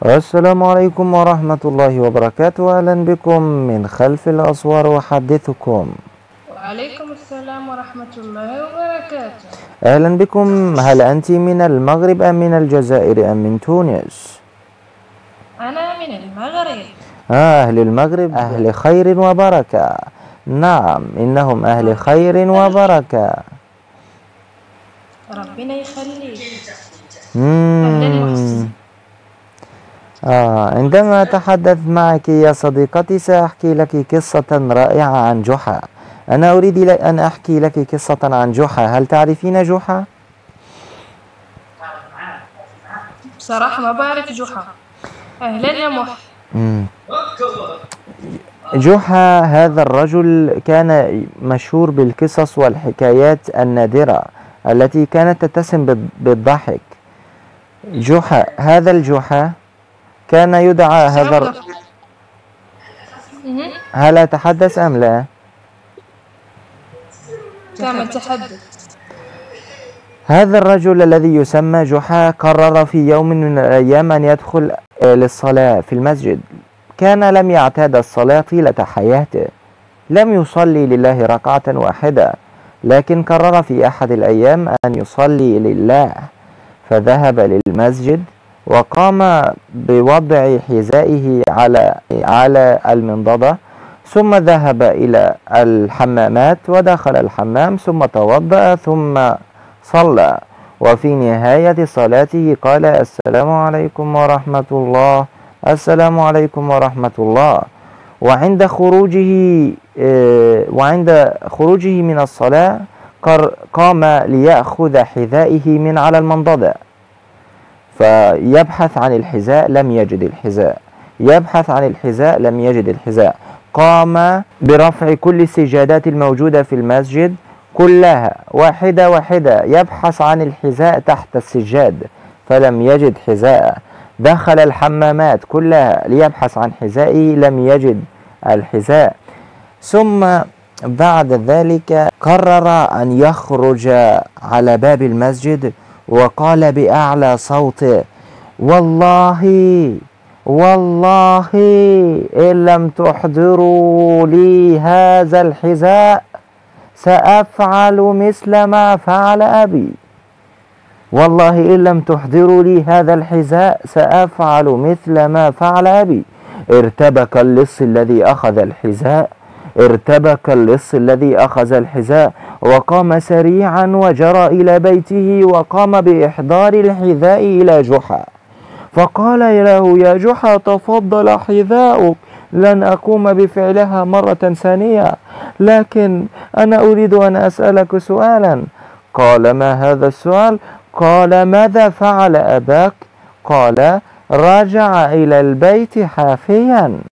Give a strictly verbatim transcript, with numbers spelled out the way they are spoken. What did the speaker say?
السلام عليكم ورحمة الله وبركاته. أهلا بكم من خلف الأسوار أحدثكم. وعليكم السلام ورحمة الله وبركاته. أهلا بكم. هل أنت من المغرب أم من الجزائر أم من تونس؟ أنا من المغرب. آه، أهل المغرب أهل خير وبركة. نعم، إنهم أهل خير وبركة. ربنا يخليك. مم. آه عندما أتحدث معك يا صديقتي سأحكي لك قصة رائعة عن جحا. أنا أريد أن أحكي لك قصة عن جحا. هل تعرفين جحا؟ بصراحة ما بعرف جحا. أهلا يا مح. مم. جحا هذا الرجل كان مشهور بالقصص والحكايات النادرة التي كانت تتسم بالضحك. جحا هذا الجحا كان يدعى هذا الر... هل أتحدث أم لا؟ كما تحدث. هذا الرجل الذي يسمى جحا قرر في يوم من الأيام أن يدخل للصلاة في المسجد. كان لم يعتاد الصلاة طيلة حياته، لم يصلي لله ركعة واحدة، لكن قرر في أحد الأيام أن يصلي لله، فذهب للمسجد وقام بوضع حذائه على على المنضدة، ثم ذهب إلى الحمامات ودخل الحمام ثم توضأ ثم صلى. وفي نهاية صلاته قال: السلام عليكم ورحمة الله، السلام عليكم ورحمة الله. وعند خروجه وعند خروجه من الصلاة قام ليأخذ حذائه من على المنضدة، فيبحث عن الحذاء لم يجد الحذاء، يبحث عن الحذاء لم يجد الحذاء. قام برفع كل السجادات الموجودة في المسجد كلها واحدة واحدة، يبحث عن الحذاء تحت السجاد فلم يجد حذاء. دخل الحمامات كلها ليبحث عن حذائه لم يجد الحذاء. ثم بعد ذلك قرر أن يخرج على باب المسجد وقال بأعلى صوته: والله والله إن لم تحضروا لي هذا الحذاء سأفعل مثل ما فعل أبي، والله إن لم تحضروا لي هذا الحذاء سأفعل مثل ما فعل أبي. ارتبك اللص الذي أخذ الحذاء ارتبك اللص الذي أخذ الحذاء وقام سريعا وجرى إلى بيته وقام بإحضار الحذاء إلى جحا، فقال له: يا جحا، تفضل حذاؤك، لن أقوم بفعلها مرة ثانية، لكن أنا أريد أن أسألك سؤالا. قال: ما هذا السؤال؟ قال: ماذا فعل أباك؟ قال: رجع إلى البيت حافيا.